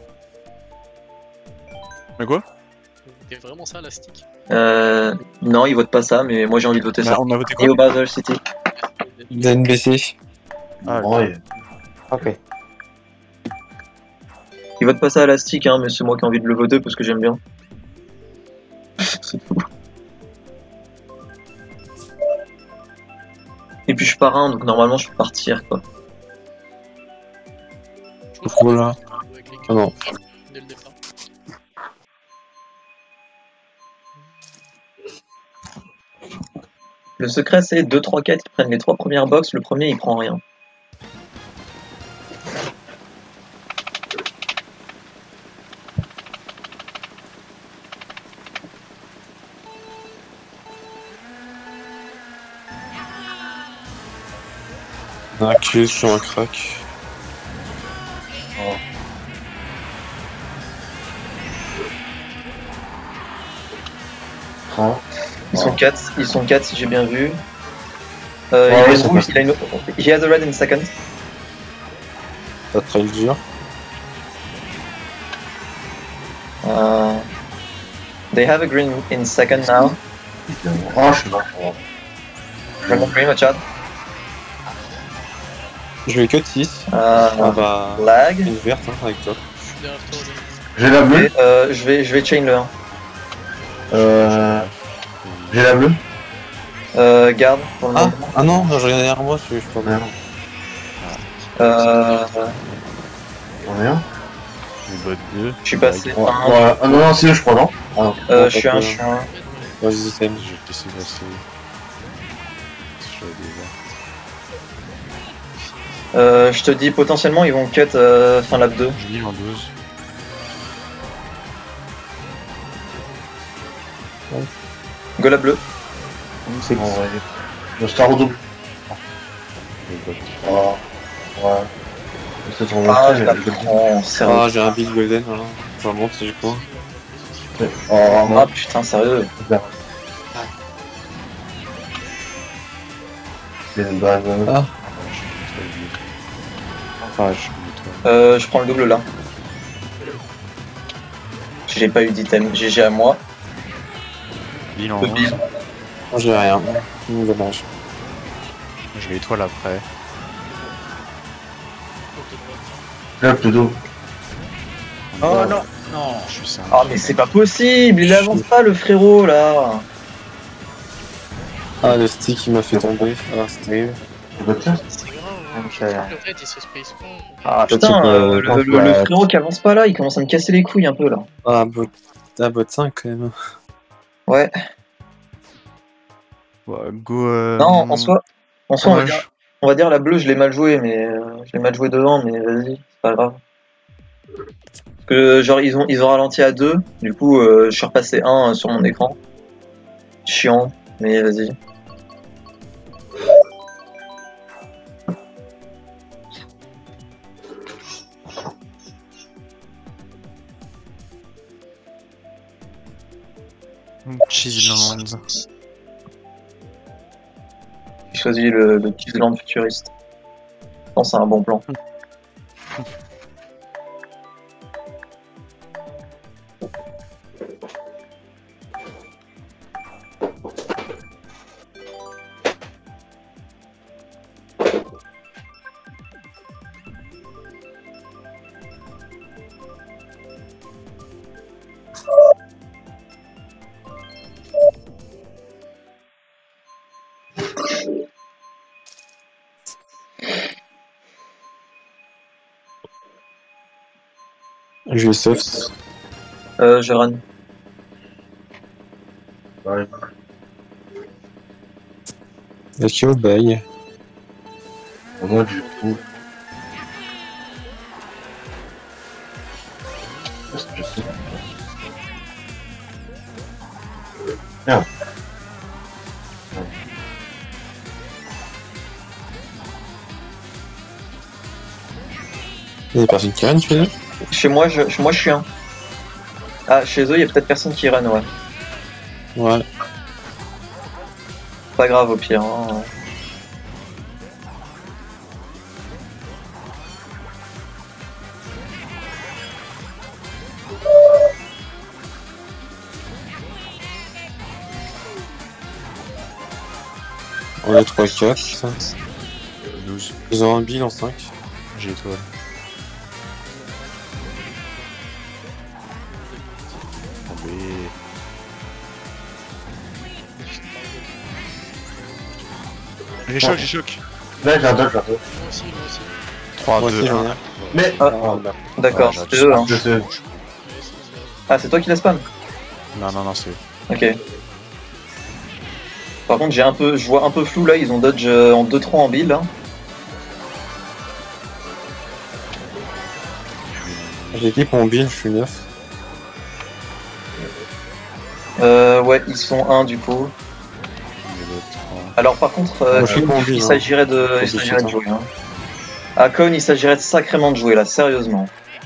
Speaker 1: Mais quoi?
Speaker 3: Vous votez vraiment ça, la stick?
Speaker 2: Non, ils votent pas ça, mais moi j'ai envie de voter ça.
Speaker 1: On a voté quoi?
Speaker 2: Neo Battle City.
Speaker 5: DNBC.
Speaker 1: Ah,
Speaker 4: Ouais.
Speaker 6: Ok.
Speaker 2: Ils votent pas ça à la stick, hein, mais c'est moi qui ai envie de le voter parce que j'aime bien. C'est tout. Et puis je suis parrain, donc normalement je peux partir, quoi.
Speaker 5: Voilà.
Speaker 3: Avec les
Speaker 5: Ah non.
Speaker 3: dès le départ.
Speaker 2: Le secret c'est 2, 3, 4, ils prennent les 3 premières box, le premier il prend rien.
Speaker 5: Un cul sur un crack.
Speaker 4: Oh.
Speaker 2: Ils sont 4 si j'ai bien vu.
Speaker 4: Ouais,
Speaker 2: il
Speaker 4: ouais,
Speaker 2: est
Speaker 4: c'est
Speaker 2: rouge,
Speaker 4: pas-
Speaker 2: il a une... He has a red in second.
Speaker 5: Ça trail dur.
Speaker 2: They have a green in second now.
Speaker 4: Oh, je suis mort.
Speaker 2: Dragon green, watch out.
Speaker 5: Je vais cut 6. Ah bah.
Speaker 2: Lag.
Speaker 5: Une verte hein, avec toi.
Speaker 3: Je suis derrière toi, Zen.
Speaker 4: J'ai la bleue.
Speaker 2: Et, je vais chain le 1.
Speaker 4: J'ai la bleue.
Speaker 2: Garde pour le
Speaker 5: Ah,
Speaker 2: moment.
Speaker 5: ah non, je regarde derrière moi, je suis pas bien.
Speaker 4: J'en ai un.
Speaker 7: Une botte 2.
Speaker 2: Je suis passé.
Speaker 4: Ouais. Ah non, non, c'est eux, je crois, non? Ah non.
Speaker 2: Je suis un.
Speaker 5: Vas-y, Sam.
Speaker 7: J'ai laissé passer. Je vais aller voir.
Speaker 2: Je te dis potentiellement ils vont cut fin lap 2.
Speaker 7: Je lis en 12.
Speaker 2: Go lap bleu.
Speaker 6: C'est
Speaker 4: Bon, ouais. Le star au double. Oh. Ouais. C'est sur mon
Speaker 2: Ah,
Speaker 4: frère,
Speaker 2: je
Speaker 4: j'ai
Speaker 2: la
Speaker 4: le double.
Speaker 2: prends, sérieux.
Speaker 5: Ah, j'ai un big golden, voilà. Ça remonte, c'est quoi.
Speaker 4: Oh,
Speaker 2: Ah putain, sérieux.
Speaker 4: C'est une bonne.
Speaker 5: Ah.
Speaker 7: Enfin, je
Speaker 2: Je prends le double là. J'ai pas eu d'item, GG à moi.
Speaker 7: lis en
Speaker 2: Le
Speaker 7: 11.
Speaker 2: bill.
Speaker 5: Moi, j'ai rien. Dommage.
Speaker 7: Je vais étoile après.
Speaker 4: Clap le dos.
Speaker 6: Oh non, non.
Speaker 7: Je suis simple.
Speaker 2: Ah mais c'est pas possible, il avance pas le frérot là.
Speaker 5: Ah, le stick il m'a fait tomber. Ah, c'est terrible.
Speaker 4: C'est pas tiens.
Speaker 3: C'est grave,
Speaker 6: Ok.
Speaker 3: hein. Le fait, il se space pas.
Speaker 2: Ah
Speaker 6: Toi,
Speaker 2: putain,
Speaker 6: tu peux-
Speaker 2: le frérot qui avance pas là, il commence à me casser les couilles un peu là.
Speaker 5: Ah, bot 5 quand même.
Speaker 2: Ouais.
Speaker 7: Ouais, go.
Speaker 2: Non, en soi
Speaker 7: dommage.
Speaker 2: on va dire la bleue, je l'ai mal joué, mais je l'ai mal joué devant, mais vas-y, c'est pas grave. Parce que genre ils ont ralenti à 2, du coup je suis repassé 1 sur mon écran. Chiant, mais vas-y.
Speaker 1: Cheeseland.
Speaker 2: J'ai choisi le Cheeseland futuriste. Je pense que c'est un bon plan.
Speaker 5: Je vais soft.
Speaker 2: Je run.
Speaker 4: Ouais.
Speaker 5: Ok, au bail.
Speaker 4: Moi, du coup. Je sais. Merde.
Speaker 5: Il y a personne qui run, tu veux dire?
Speaker 2: Chez moi, je suis un. Ah, chez eux, il y a peut-être personne qui run, ouais.
Speaker 5: Ouais.
Speaker 2: Pas grave au pire. Hein.
Speaker 5: On est 3-4.
Speaker 1: 12.
Speaker 5: Ils ont un bill en 5.
Speaker 1: J'ai étoile. Tombé. J'ai choc, j'ai choc.
Speaker 4: Là, j'ai un dodge, là.
Speaker 3: Moi aussi, moi aussi.
Speaker 1: 3,
Speaker 5: Moi
Speaker 1: 2,
Speaker 5: aussi j'en ai
Speaker 1: 1.
Speaker 5: un.
Speaker 4: Mais.
Speaker 2: Ah.
Speaker 4: Oh, merde.
Speaker 2: D'accord,
Speaker 1: Ah,
Speaker 2: c'est eux. Hein.
Speaker 4: Je sais.
Speaker 2: Ah, c'est toi qui la spam?
Speaker 1: Non, non, non, c'est.
Speaker 2: Ok. Par contre, je vois un peu flou là, ils ont dodge en 2-3 en build. Hein.
Speaker 5: L'équipe en bill, je suis 9.
Speaker 2: Ouais, ils sont 1 du coup.
Speaker 1: Mais l'autre, 3.
Speaker 2: Alors par contre,
Speaker 5: Moi, je suis pas en build,
Speaker 2: il
Speaker 5: hein.
Speaker 2: s'agirait de,
Speaker 5: Faut
Speaker 2: il s'agirait de
Speaker 5: que
Speaker 2: jouer. Hein. À Cone, il s'agirait sacrément de jouer là, sérieusement.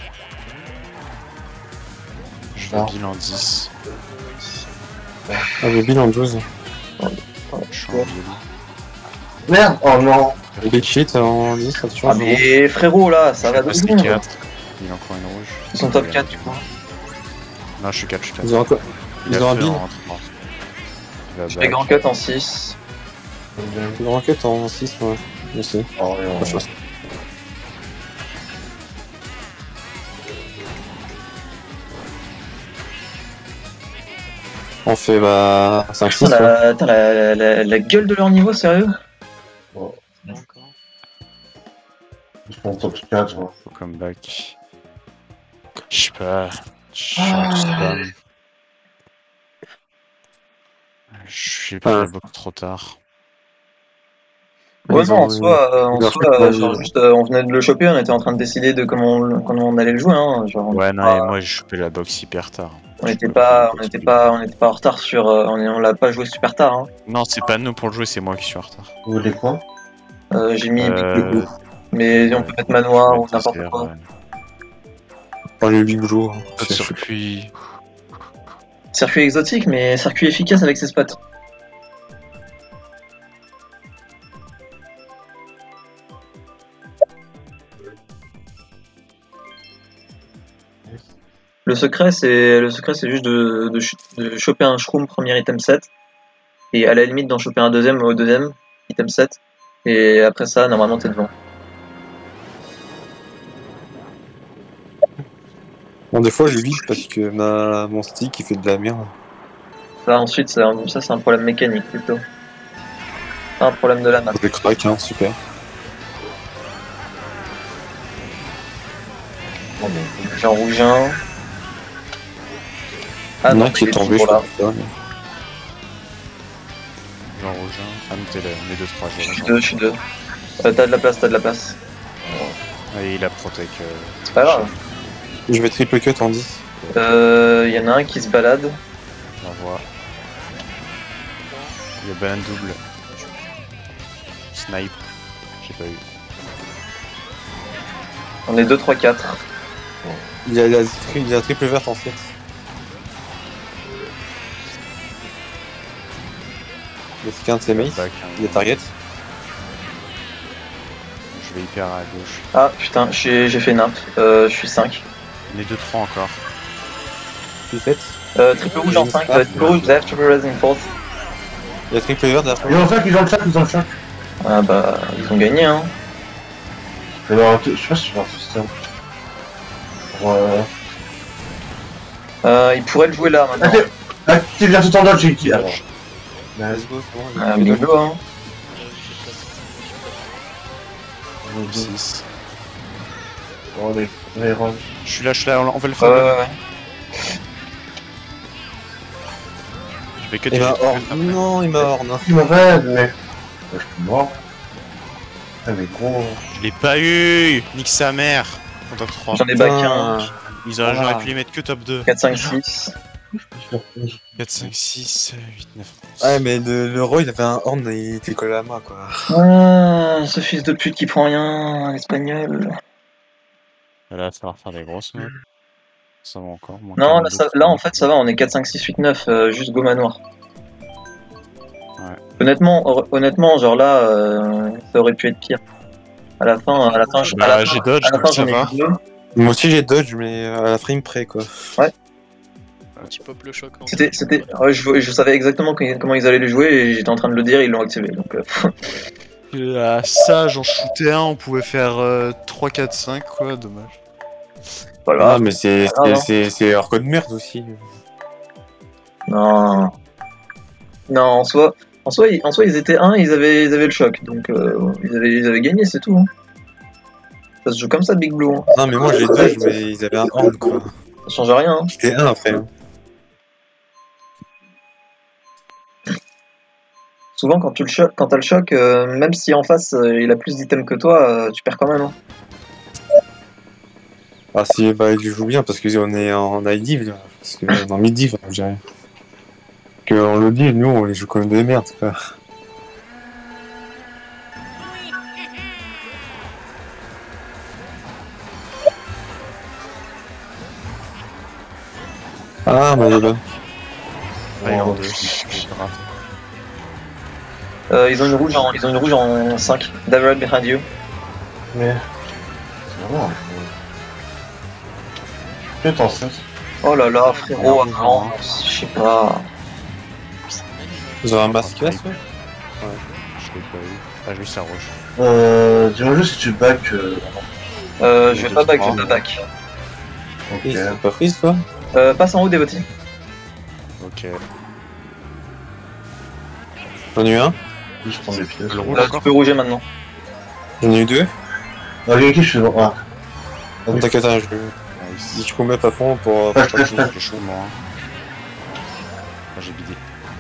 Speaker 1: Je vais bill en 10.
Speaker 5: Ah, j'ai bill en 12.
Speaker 1: Je suis en bill.
Speaker 4: Merde. Oh non.
Speaker 5: Big shit en 10, ça te
Speaker 2: Ah
Speaker 5: change.
Speaker 2: mais frérot là, ça va de
Speaker 1: C'est
Speaker 2: bon.
Speaker 1: 4. Il a encore une rouge.
Speaker 2: Ils sont top 4 du coup.
Speaker 1: Non, je suis 4, je suis 4.
Speaker 5: Ils ont un, ils ont un bill.
Speaker 2: Je fais grand cut en 6.
Speaker 5: Ils ont un cut en 6, ouais. Aussi.
Speaker 4: Oh, non.
Speaker 5: Pas chose. On fait bah 5-6
Speaker 2: Putain,
Speaker 5: quoi.
Speaker 2: attends, la gueule de leur niveau, sérieux?
Speaker 3: Encore.
Speaker 4: Ils sont top 4. Ouais.
Speaker 1: Faut comeback. Je sais pas. Je suis en spam. Je pas la box trop tard.
Speaker 2: Ouais,
Speaker 5: Ils
Speaker 2: non,
Speaker 5: ont
Speaker 2: en soi,
Speaker 5: ils ont
Speaker 2: genre, juste, on venait de le choper, on était en train de décider de comment on allait le jouer. Hein. Genre,
Speaker 1: Ouais, non, et moi j'ai chopé la box hyper tard.
Speaker 2: on n'était pas en retard sur, on l'a pas joué super tard. Hein.
Speaker 1: Non, c'est pas nous pour le jouer, c'est moi qui suis en retard.
Speaker 4: Vous voulez quoi?
Speaker 2: J'ai mis
Speaker 1: Euh,
Speaker 2: mais on peut mettre manoir ou n'importe quoi.
Speaker 5: Oh, le Big Blue.
Speaker 1: Pas de circuit.
Speaker 2: Circuit exotique, mais circuit efficace avec ses spots. Le secret, c'est juste de choper un shroom premier item set et à la limite d'en choper un deuxième au deuxième item set et après ça, normalement, t'es devant.
Speaker 5: Bon, des fois je vide parce que mon stick il fait de la merde.
Speaker 2: Ça, ensuite, c'est un problème mécanique plutôt. Pas un problème de la map.
Speaker 5: Je craque, hein, super.
Speaker 2: Jean Rougin. Ah
Speaker 5: Il y en a
Speaker 2: non,
Speaker 5: un qui est tombé,
Speaker 2: toujours
Speaker 5: je
Speaker 2: là.
Speaker 5: crois.
Speaker 1: Jean Rougin. Ah, mais t'es là, on est 2-3.
Speaker 2: Je suis deux. T'as de la place,
Speaker 1: Et il a protect.
Speaker 2: C'est pas grave.
Speaker 5: Je vais triple cut en 10.
Speaker 2: Y en a un qui se balade.
Speaker 1: J'envoie. Il y a banane double. Snipe. J'ai pas eu.
Speaker 2: On est 2, 3, 4.
Speaker 5: Il y a la triple verte en fait. C'est qu'un de ses mates.
Speaker 1: Back,
Speaker 5: Il y a target.
Speaker 1: Je vais hyper à gauche.
Speaker 2: Ah putain, j'ai fait nimp. Je suis 5.
Speaker 1: On est 2-3 encore.
Speaker 5: Tu fais.
Speaker 2: Triple rouge en 5. Triple rouge, left, triple red in fourth.
Speaker 5: Il y a triple verte derrière.
Speaker 4: Ils ont le sac, ils ont le sac, ils ont le sac.
Speaker 2: Ah bah, ils ont gagné hein.
Speaker 4: Alors, je sais pas si je vais faire tout ça.
Speaker 2: Ils pourraient le jouer là maintenant.
Speaker 4: Active vers tout en dodge, j'ai qui alors.
Speaker 5: Let's go, c'est bon.
Speaker 2: Ah, bingo hein.
Speaker 1: 6.
Speaker 4: On est run.
Speaker 1: Je suis là, on va le
Speaker 2: Ouais,
Speaker 1: faire.
Speaker 2: ouais.
Speaker 1: Je vais que
Speaker 5: Il m'a hors. Non, il m'a hors, non.
Speaker 4: Il m'appelle, mais. Je suis mort. Ah, mais gros.
Speaker 1: Je l'ai pas eu. Nique sa mère. En top 3.
Speaker 2: J'en ai back un.
Speaker 1: J'aurais pu les mettre que top 2.
Speaker 2: 4, 5, 6.
Speaker 1: 4, 5, 6, 8, 9.
Speaker 5: Ouais, mais le Roy il avait un horn et il était collé à la main quoi.
Speaker 2: Ah, ce fils de pute qui prend rien, l'espagnol.
Speaker 1: Là, ça va faire des grosses maps. Ça va encore. Moins
Speaker 2: Non,
Speaker 1: 42,
Speaker 2: là en fait ça va, on est 4, 5, 6, 8, 9, juste go manoir.
Speaker 1: Ouais.
Speaker 2: Honnêtement, genre là, ça aurait pu être pire. À la fin,
Speaker 1: j'ai dodge, donc ça
Speaker 2: j'en ai
Speaker 1: va.
Speaker 2: vu deux.
Speaker 5: Moi aussi j'ai dodge, mais à la frame près quoi.
Speaker 3: Tu pop le choc. En
Speaker 2: C'était, ouais, je savais exactement comment ils allaient le jouer et j'étais en train de le dire, ils l'ont activé. Donc,
Speaker 1: Ça, j'en shootais un, on pouvait faire 3, 4, 5, quoi, dommage.
Speaker 2: voilà.
Speaker 5: Ah mais c'est
Speaker 2: Ah, non.
Speaker 5: c'est leur code merde aussi.
Speaker 2: Non, en soi, ils étaient 1, ils avaient le choc, donc ils avaient gagné, c'est tout. Hein. Ça se joue comme ça, Big Blue. Hein.
Speaker 5: Non mais moi j'ai dodge, mais ils avaient un horn quoi.
Speaker 2: Ça change rien. Hein.
Speaker 5: J'étais un après. Hein.
Speaker 2: Souvent, quand t'as le choc, même si en face il a plus d'items que toi, tu perds quand même. Hein.
Speaker 5: Ah si bah il joue bien parce qu'on est en high div là. Parce que en mid div, je dirais. Que en low div, nous on les joue comme des merdes quoi. Ah bah voilà.
Speaker 1: Ouais, en
Speaker 4: Oh,
Speaker 1: 2.
Speaker 2: Ils ont une rouge en 5. David behind you.
Speaker 4: mais. C'est vraiment. Peut-être en 7.
Speaker 2: Oh là là, frérot, avant, je sais pas.
Speaker 5: Vous avez un masque là, ça
Speaker 1: Je l'ai pas eu. Ah, j'ai eu sa roche.
Speaker 4: Dis-moi juste si tu back.
Speaker 2: Je vais pas back,
Speaker 4: Ok.
Speaker 5: Ils sont pas prise toi
Speaker 2: Passe en haut, Devotee.
Speaker 1: Ok.
Speaker 5: J'en ai eu un,
Speaker 4: Je prends des pièces.
Speaker 1: Le rouge
Speaker 2: Tu
Speaker 1: encore
Speaker 2: peux rouger maintenant.
Speaker 5: j'en ai eu deux.
Speaker 4: Ah, qui je suis. Ah.
Speaker 5: Non, t'inquiète, hein,
Speaker 1: Nice.
Speaker 5: je commets à fond pour.
Speaker 4: Ah, je
Speaker 1: J'ai chaud, moi. Ah, j'ai bidé.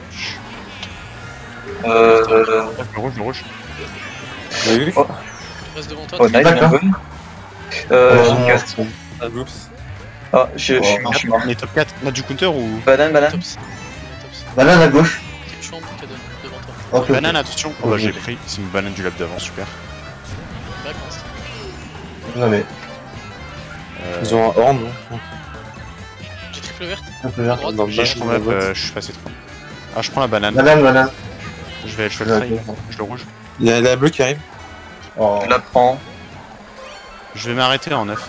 Speaker 1: Le rouge, le rouge.
Speaker 5: Vous avez vu
Speaker 3: Reste devant toi.
Speaker 2: Oh, nice,
Speaker 4: D'accord.
Speaker 2: bien joué.
Speaker 4: Oh,
Speaker 2: Cast.
Speaker 5: Ah, oups.
Speaker 2: Ah, je suis mort.
Speaker 1: On est top 4. On a du counter ou.
Speaker 2: Banane.
Speaker 3: Top 6.
Speaker 4: Banane à gauche.
Speaker 3: Une chambre cadeau devant toi.
Speaker 4: Ok.
Speaker 1: Banane, attention. Oh bah
Speaker 4: Ok.
Speaker 1: j'ai pris. C'est une banane du lab d'avant, super.
Speaker 3: Back en style.
Speaker 4: Non mais.
Speaker 5: Ils ont un horn, non
Speaker 3: J'ai triple verte.
Speaker 4: Un peu vert.
Speaker 3: Droite.
Speaker 5: Dans le
Speaker 1: J'ai
Speaker 5: bas,
Speaker 1: je
Speaker 5: dans la boîte.
Speaker 1: je suis passé trop. Ah, je prends la banane.
Speaker 4: Banane.
Speaker 1: Je vais le trail. Je le rouge.
Speaker 5: Il y a la bleue qui arrive.
Speaker 4: Oh.
Speaker 2: Je la prends.
Speaker 1: Je vais m'arrêter en 9.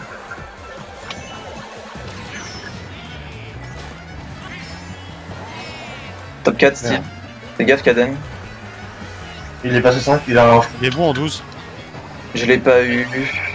Speaker 2: Top 4, style. Fais gaffe, Kaden.
Speaker 4: Il est passé 5, il a un.
Speaker 1: Il est bon en 12.
Speaker 2: Je l'ai pas eu.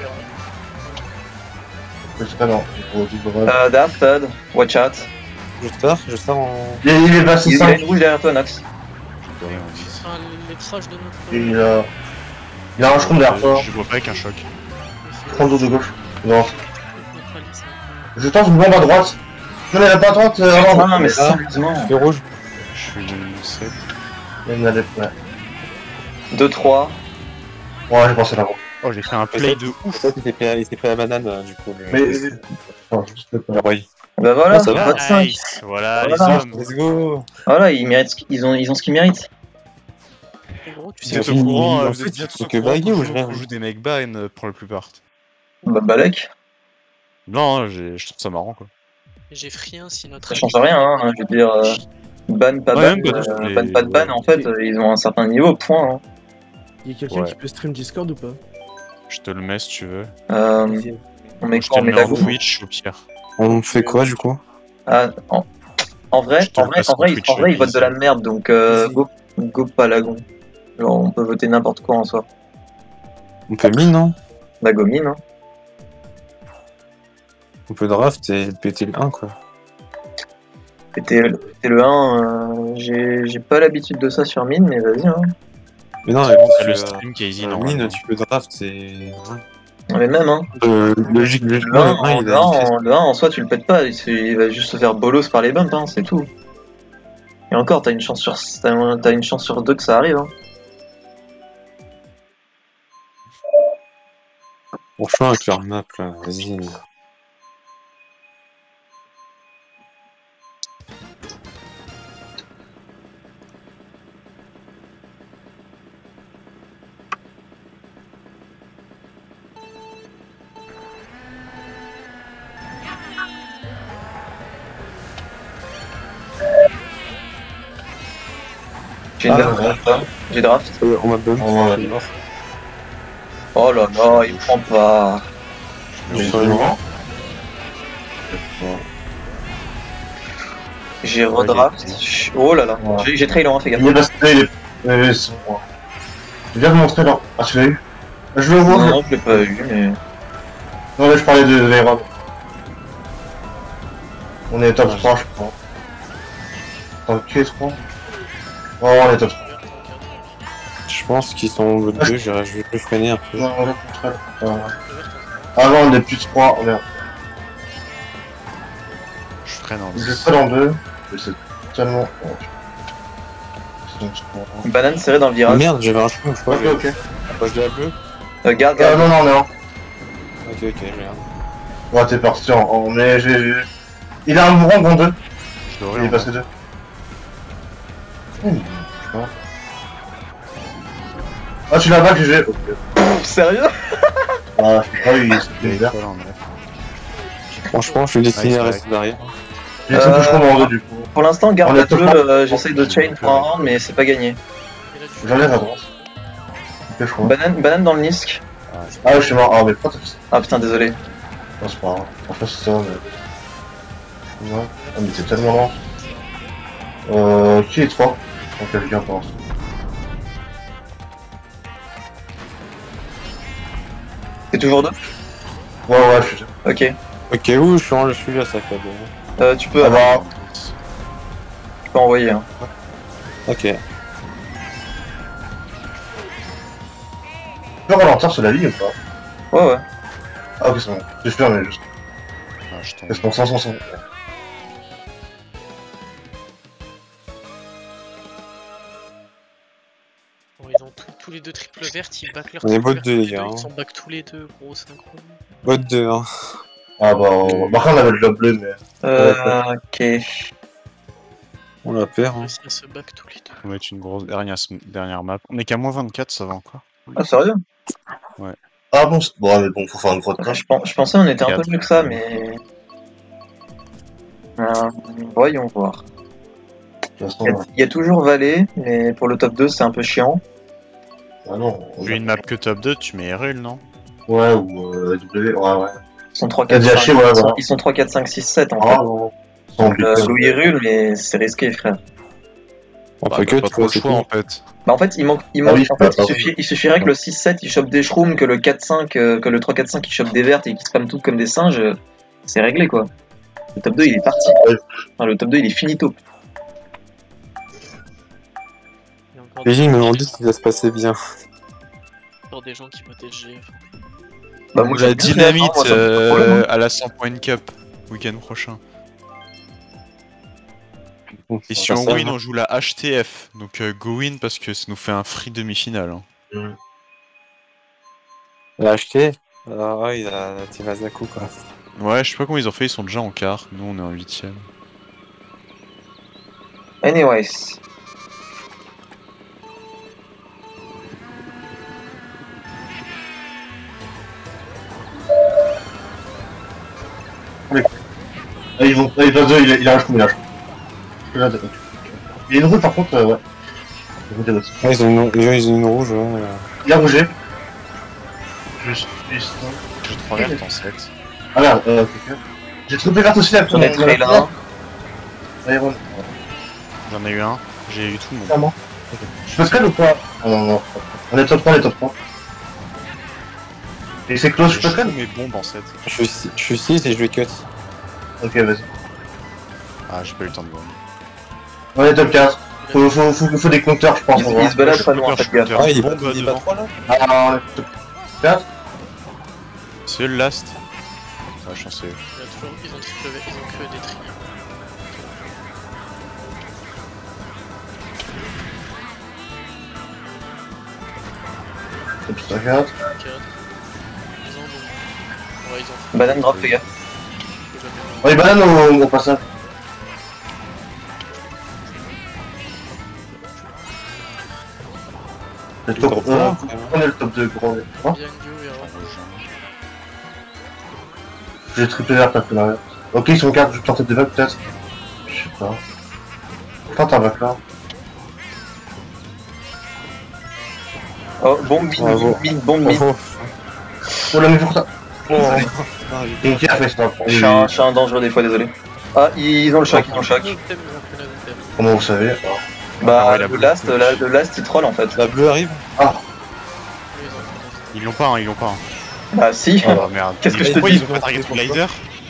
Speaker 4: Je sais pas, non.
Speaker 2: Daft, Todd. Watch out.
Speaker 5: Je pars en.
Speaker 4: Il est passé
Speaker 2: Il a
Speaker 4: 5.
Speaker 2: une rouge derrière toi, Nox.
Speaker 1: Je peux rien en 10.
Speaker 3: Ah, les trash de notre.
Speaker 4: Il a un shroom derrière toi.
Speaker 1: Je vois pas avec un choc.
Speaker 4: Prends de gauche. Non.
Speaker 3: Notre Alice, hein.
Speaker 4: Je tente une bombe à droite. Non, mais elle a pas à droite. Avant.
Speaker 2: Non, mais
Speaker 5: Ah.
Speaker 2: sérieusement.
Speaker 5: Le rouge.
Speaker 1: Je suis 7.
Speaker 4: Il a des. Ouais.
Speaker 2: 2-3.
Speaker 4: Ouais, j'ai pensé l'avant.
Speaker 1: Oh, j'ai fait un play de ouf.
Speaker 5: Peut-être il s'est pris la banane, du coup.
Speaker 4: Mais. Non, je sais pas.
Speaker 5: Le roi.
Speaker 2: Bah voilà,
Speaker 5: Ah, ça va.
Speaker 2: 25.
Speaker 1: Nice. Voilà,
Speaker 2: Voilà.
Speaker 1: les hommes.
Speaker 5: Let's go.
Speaker 2: Voilà, ils méritent, ils ont ce qu'ils méritent.
Speaker 3: Gros, tu
Speaker 1: Vous
Speaker 3: sais
Speaker 5: C'est
Speaker 1: êtes
Speaker 3: que
Speaker 1: au
Speaker 5: fini.
Speaker 1: courant,
Speaker 5: En
Speaker 1: vous
Speaker 5: fait,
Speaker 1: êtes bien
Speaker 5: il
Speaker 1: tous
Speaker 5: faut
Speaker 1: au
Speaker 5: que
Speaker 1: courant
Speaker 5: baguer ou
Speaker 1: qu'on
Speaker 5: rien.
Speaker 1: joue des mecs ban pour la plupart.
Speaker 2: Bah Balek,
Speaker 1: Non, je trouve ça marrant quoi.
Speaker 3: j'ai free un si notre.
Speaker 2: ça change rien, hein. Je veux dire, ban, pas
Speaker 1: Ouais,
Speaker 2: ban,
Speaker 1: même pas tous les-
Speaker 2: ban, pas de ban, en fait, ils ont un certain niveau, point. Hein.
Speaker 8: Il y a quelqu'un
Speaker 1: Ouais.
Speaker 8: qui peut stream Discord ou pas?
Speaker 1: Je te le mets si tu veux.
Speaker 8: Vas-y.
Speaker 2: On met
Speaker 1: Je
Speaker 2: quoi?
Speaker 1: te
Speaker 2: On
Speaker 1: le
Speaker 2: met
Speaker 1: mets
Speaker 2: la
Speaker 1: en
Speaker 2: go.
Speaker 1: Twitch au pire.
Speaker 5: On fait quoi, du coup?
Speaker 2: Ah, en vrai,
Speaker 1: Je te le passe en Twitch,
Speaker 2: ils votent de la merde, donc
Speaker 5: Vas-y.
Speaker 2: go Palagon. Genre, on peut voter n'importe quoi en soi.
Speaker 5: On peut mine, non?
Speaker 2: Bah go mine, hein.
Speaker 5: On peut draft et péter le 1, quoi.
Speaker 2: C'était le 1, j'ai pas l'habitude de ça sur mine, mais vas-y, hein.
Speaker 5: Mais non,
Speaker 1: C'est
Speaker 5: parce
Speaker 1: le
Speaker 5: que,
Speaker 1: stream qui est easy
Speaker 5: mine,
Speaker 1: normalement.
Speaker 5: tu peux draft, c'est.
Speaker 2: Mais même, hein.
Speaker 5: Logiquement, le 1, il a une
Speaker 2: Le 1 en soi, tu le pètes pas, il va juste se faire bolos par les bumps, hein, c'est tout. Et encore, t'as une chance sur 2 que ça arrive, hein.
Speaker 5: Franchement, avec leur map, là, vas-y.
Speaker 2: J'ai une draft. J'ai draft.
Speaker 5: On m'a donné.
Speaker 4: Oh, ouais.
Speaker 2: Oh là là, il prend pas. J'ai redraft. Oh là là.
Speaker 4: Ouais.
Speaker 2: J'ai trailer, hein, fais gaffe.
Speaker 4: Il est passé, c'est moi. Je viens de montrer là. Ah, tu l'as eu? Je le vois.
Speaker 2: Non, je l'ai pas eu, mais.
Speaker 4: Non, mais je parlais de Veyron. On est top 3, je crois. Top 4, je crois. Oh, on est top 3.
Speaker 5: Je pense qu'ils sont au bout de 2, je vais plus freiner un peu.
Speaker 4: Non, on est top 3. Avant, on est plus 3. Oh merde.
Speaker 1: Je freine en
Speaker 4: Je serai dans 2. Mais c'est tellement.
Speaker 2: Une banane serrée dans le
Speaker 5: Ah
Speaker 2: virage.
Speaker 5: merde, j'avais un cheveu, je crois.
Speaker 4: Ok, ok.
Speaker 5: Pas de la bleue.
Speaker 2: Garde,
Speaker 4: Ah
Speaker 2: garde.
Speaker 4: non, non, non.
Speaker 5: Ok, je regarde.
Speaker 4: Ouais, t'es parti en. Mais j'ai. Il a un mourant en 2.
Speaker 1: Je l'aurais
Speaker 4: Il est
Speaker 1: en
Speaker 4: passé 2. Ah, tu l'as pas que j'ai. Ok.
Speaker 2: Sérieux?
Speaker 4: Ah, je sais pas, il est vert.
Speaker 1: Voilà, en bref.
Speaker 5: Franchement, je suis destiné
Speaker 1: Nice,
Speaker 5: à rester derrière.
Speaker 4: J'ai tout touché en 2 du coup.
Speaker 2: Pour l'instant, garde
Speaker 4: On
Speaker 2: la
Speaker 4: est top
Speaker 2: bleue, j'essaye de chain pour un round, mais c'est pas gagné.
Speaker 4: J'enlève à droite. Ok, je crois.
Speaker 2: Banane dans le Nisk.
Speaker 4: Ah, je suis mort. Ah, mais pourquoi t'as fait ça?
Speaker 2: Ah putain, désolé.
Speaker 4: Non, c'est pas grave. Franchement, c'est ça, mais. Ouais. Ah, mais c'est tellement lent. Qui est 3? Quelqu'un pense.
Speaker 2: T'es toujours deux?
Speaker 4: Ouais, je suis.
Speaker 2: Ok.
Speaker 5: Ok, où je suis là, ça fait bon.
Speaker 2: Tu peux
Speaker 4: Ah bah.
Speaker 2: tu peux envoyer. Hein.
Speaker 5: Ok.
Speaker 4: Tu peux ralentir sur la ligne ou pas?
Speaker 2: Ouais, ouais.
Speaker 4: Ah, ok, c'est bon. J'espère, mais juste.
Speaker 1: Ah, je tombe.
Speaker 4: Est-ce qu'on s'en sent?
Speaker 3: Bon, ils ont tous les deux triple vertes, ils back leur
Speaker 5: On est
Speaker 3: triple
Speaker 5: bot
Speaker 3: vert
Speaker 5: 2,
Speaker 3: tous
Speaker 5: les
Speaker 3: deux,
Speaker 5: gars,
Speaker 3: Ils
Speaker 5: hein.
Speaker 3: sont back tous les deux, gros synchro.
Speaker 5: Bot 2, hein.
Speaker 4: Ah bah, par contre, on avait le job bleu, mais.
Speaker 2: Ok.
Speaker 5: On la perd,
Speaker 3: Ils ont
Speaker 5: hein.
Speaker 3: réussi à se back tous les deux.
Speaker 1: On va mettre une grosse dernière map. On est qu'à moins 24, ça va encore.
Speaker 2: Ah, sérieux?
Speaker 4: Ah bon, bon, mais bon, faut faire une grotte.
Speaker 2: Je pensais on était un peu
Speaker 1: Quatre.
Speaker 2: mieux que ça, mais. Voyons voir.
Speaker 4: De toute façon,
Speaker 2: Il y a toujours Valet, mais pour le top 2, c'est un peu chiant.
Speaker 4: ah non.
Speaker 1: Vu une map que top 2, tu mets Erul, non?
Speaker 4: Ouais, ou W, ouais.
Speaker 2: Ils sont 3, 4,
Speaker 4: LDHI,
Speaker 2: 5,
Speaker 4: ouais, voilà.
Speaker 2: ils sont 3, 4, 5, 6, 7 en
Speaker 4: Ah
Speaker 2: fait.
Speaker 4: non. Sans but.
Speaker 2: Louis Rulle, mais c'est risqué, frère.
Speaker 5: On
Speaker 1: Bah,
Speaker 5: fait que
Speaker 1: t'as pas trop
Speaker 5: toi,
Speaker 1: le
Speaker 5: c'est
Speaker 1: choix
Speaker 5: tout.
Speaker 1: en fait.
Speaker 2: Bah en fait, il manque.
Speaker 4: Ah oui,
Speaker 2: En fait,
Speaker 4: bah,
Speaker 2: il suffirait que le 6-7 il chope des shrooms, que le 4-5, que le 3-4-5 il chope des vertes et qu'il spamme tout comme des singes, c'est réglé quoi. Le top 2 il est parti.
Speaker 4: Ouais.
Speaker 2: Enfin, le top 2 il est finito.
Speaker 3: Il y a encore
Speaker 5: Les gens
Speaker 3: des,
Speaker 5: me demandaient si ça se passait bien.
Speaker 3: encore des gens qui votent SGF.
Speaker 2: Bah, moi,
Speaker 1: La
Speaker 2: j'aime bien
Speaker 1: dynamite
Speaker 2: moi, ça me pose pas de problème, hein.
Speaker 1: à la 100 Point Cup, week-end prochain. Et si on win, on joue la HTF. Donc go win parce que ça nous fait un free demi-finale. Hein.
Speaker 5: Il a acheté. Ah ouais, il a tiré Zaku quoi.
Speaker 1: Ouais, je sais pas comment ils ont fait, ils sont déjà en quart. Nous, on est en 8ème.
Speaker 2: Anyways.
Speaker 4: Ah, ils vont. Il passe 2, il a un chou, il a un chou. Il y a une roue par contre, ouais.
Speaker 5: Ouais, ils ont une rouge, ouais.
Speaker 4: Il a rougé. Juste.
Speaker 1: J'ai 3 vertes en 7.
Speaker 4: Ah merde, ok. J'ai trompé verte aussi après.
Speaker 2: On est très là.
Speaker 4: Iron.
Speaker 1: J'en ai eu un, j'ai eu tout le monde.
Speaker 4: Clairement. Je peux trade ou pas? Ah non. On est top 3, on est top 3. Et c'est close, je peux trade?
Speaker 1: mes bombes en 7.
Speaker 5: Je suis 6 et je vais cut.
Speaker 4: Ok, vas-y.
Speaker 1: Ah, j'ai pas eu le temps de voir.
Speaker 4: On est top 4. Faut des compteurs, je pense.
Speaker 2: Il se balade pas loin, faites gaffe.
Speaker 5: Ah, il est
Speaker 1: Bombe
Speaker 5: pas
Speaker 1: devant.
Speaker 5: 3 là.
Speaker 4: Ah, on est top 4.
Speaker 1: C'est le last. Ah, chanceux.
Speaker 3: Ils ont triple vert, ils ont que des tri.
Speaker 4: Top 4.
Speaker 3: 4. Ils ont bon. Ouais, ils ont.
Speaker 2: Banane drop, les gars.
Speaker 3: Je peux jamais voir.
Speaker 4: On est banane au passage. Le top 1. On est le top 2, gros.
Speaker 3: Bien Dio, Vera.
Speaker 4: J'ai triplé vert après l'arrière. Ok, ils sont 4, je vais tenter des vagues peut-être. Je sais pas. Je tente un vague là.
Speaker 2: Oh, bombe mine.
Speaker 4: Oh la mais pour ça.
Speaker 5: Oh.
Speaker 4: Et qui a fait ça?
Speaker 2: Je suis un dangereux des fois, désolé. Ah, ils ont le choc,
Speaker 4: Comment vous savez?
Speaker 2: Bah,
Speaker 1: ouais,
Speaker 2: le last il troll en fait.
Speaker 5: La bleue arrive.
Speaker 1: Ils l'ont pas, hein, ils l'ont pas.
Speaker 2: Bah, si.
Speaker 1: Oh merde.
Speaker 2: Qu'est-ce que je te
Speaker 1: Pourquoi
Speaker 2: dis?
Speaker 1: ils ont pas target glider?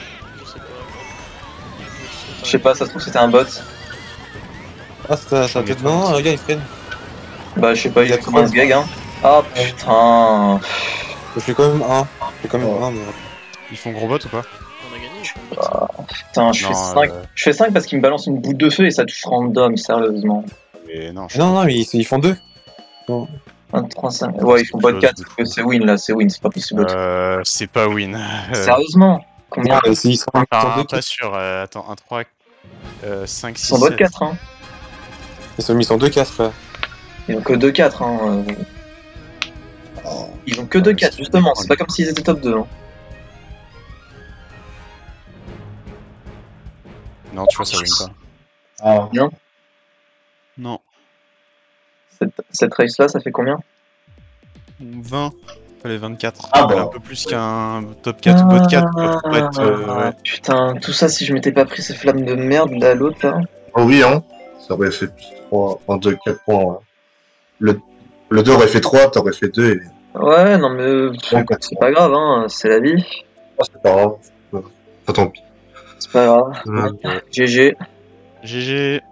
Speaker 2: Je sais pas, ça se trouve c'était un bot.
Speaker 5: Ah, ça peut-être. Non, regarde, ils freinent.
Speaker 2: Bah, je sais pas, il a comment ce gag, hein. Ah putain.
Speaker 5: Je fais quand même un. Mais...
Speaker 1: Ils font gros bot ou pas?
Speaker 3: On a gagné.
Speaker 2: Putain, je fais 5. Je fais 5 parce qu'il me balance une boule de feu et ça touche random, sérieusement.
Speaker 1: Mais non,
Speaker 5: Non, mais ils font 2.
Speaker 2: 1, 3, 5. Ouais, ils font pas de 4. C'est win là, c'est win, c'est pas possible.
Speaker 1: C'est pas win.
Speaker 2: Sérieusement? Combien?
Speaker 5: Ils sont
Speaker 1: Enfin, pas sûr. Attends, 1, 3, 5, 6.
Speaker 2: Ils sont bot 4, hein.
Speaker 5: Ils sont mis en 2-4 là.
Speaker 2: Ils ont que 2-4, hein. Ils ont que 2-4, justement. C'est pas comme s'ils étaient top 2. Hein.
Speaker 1: Non, tu vois, ça win pas.
Speaker 4: Ah.
Speaker 2: Bien.
Speaker 1: Non.
Speaker 2: Cette race là, ça fait combien?
Speaker 1: 20. Fallait 24.
Speaker 4: Ah bon.
Speaker 1: Un peu plus qu'un top 4 ou bot 4. Pour être, ouais.
Speaker 2: Putain, tout ça si je m'étais pas pris ces flammes de merde là, l'autre là.
Speaker 4: Oh oui, hein. Ça aurait fait plus 3, enfin 2, 4 points. Ouais. Le 2 aurait fait 3, t'aurais fait 2 et...
Speaker 2: Ouais, non mais c'est pas grave, hein, c'est la vie.
Speaker 4: Oh, c'est pas grave. Enfin, tant pis.
Speaker 2: C'est pas grave. GG.
Speaker 1: GG.